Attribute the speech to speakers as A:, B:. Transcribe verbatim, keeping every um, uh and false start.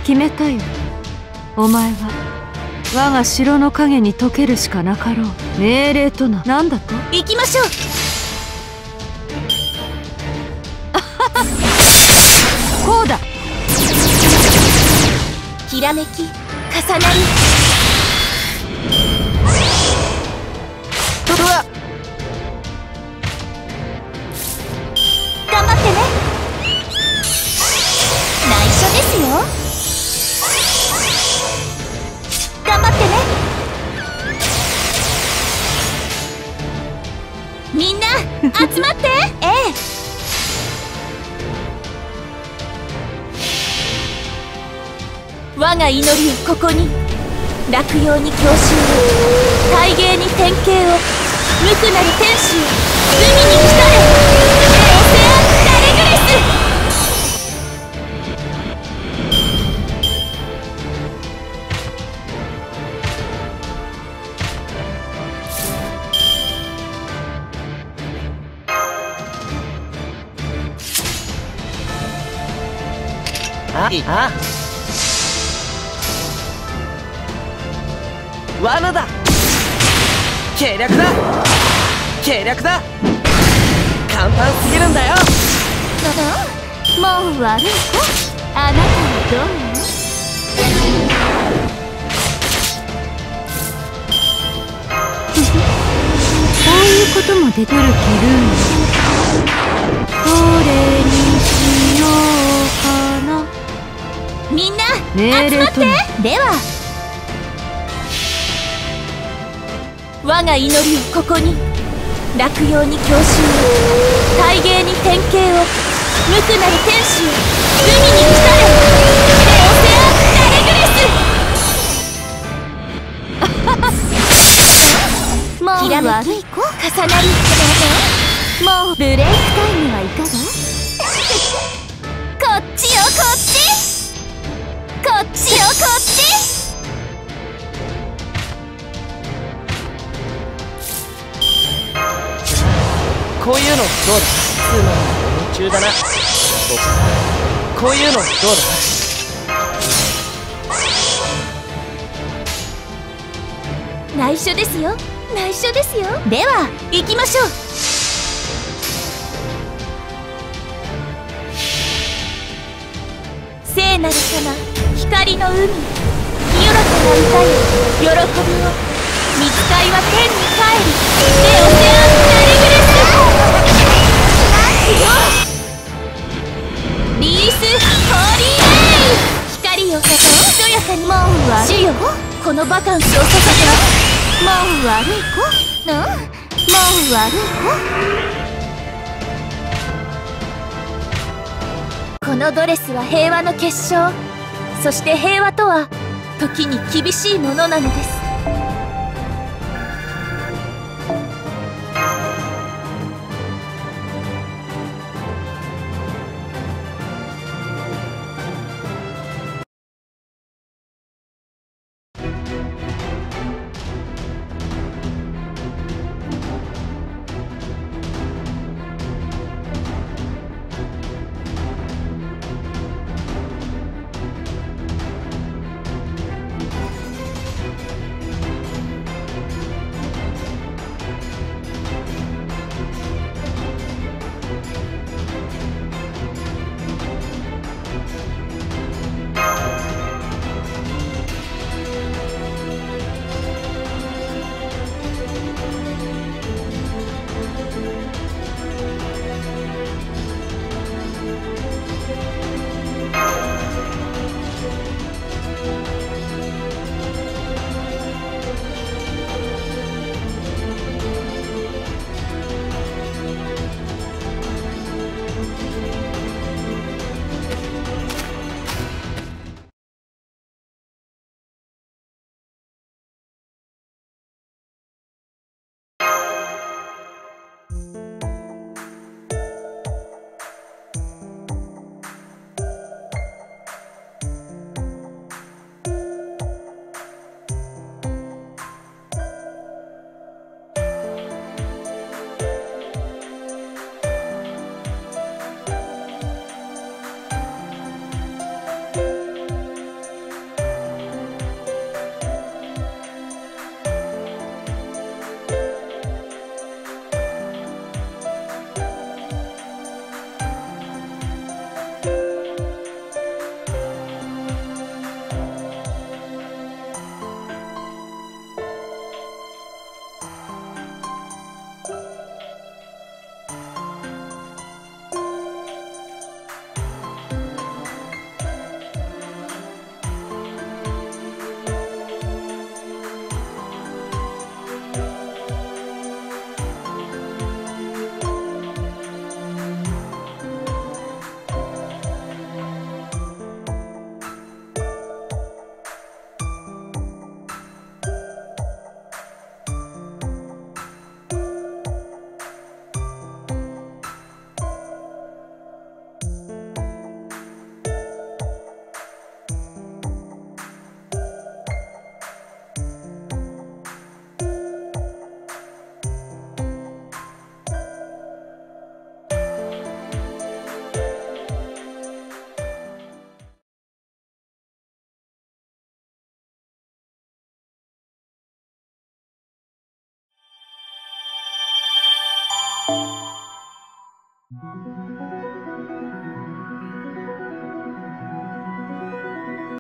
A: 決めたよ。お前は我が城の影に溶けるしかなかろう。命令とな、何だと。
B: 行きましょう。
A: こうだ。
B: きらめき重なり。
C: うわっ、
B: 頑張ってね。内緒ですよ。頑張ってね。みんな集まって。ええ、我が祈りをここに。落葉に郷愁を、大芸に典型を、無垢なる天使を海に来たれ。エオセアン・ダレグレス。
C: ああ、罠だ。計略だ、計略だ。簡単すぎるんだよ。
B: もう悪い子。あなたはどうよ。
A: こういうことも出てる気ルーン。どれにしようかな。
B: みんな
A: 命令と
B: 集まって。では我が祈りをここに。落葉に郷愁を、大芸に典型を、無垢なる天使を海に来たれ。エオセアン・ダレグレス。もう悪い子。重なり。もうブレイクタイムはいかが。こっちよこっち。こっちよこっち。
C: こういうのどうだ。つまんない連中だな。こういうのどうだ。
B: 内緒ですよ、内緒ですよ。では行きましょう。聖なる様、光の海、清らかな歌よ、喜びを。見つかいは天に帰り。エオセアン・ダレグレス。リース・ホーリー・エイ。光よ、ひとやかに。もう悪い子。このバカンスをさせて。もう悪い子。うん、もう悪い子。このドレスは平和の結晶。そして平和とは時に厳しいものなのです。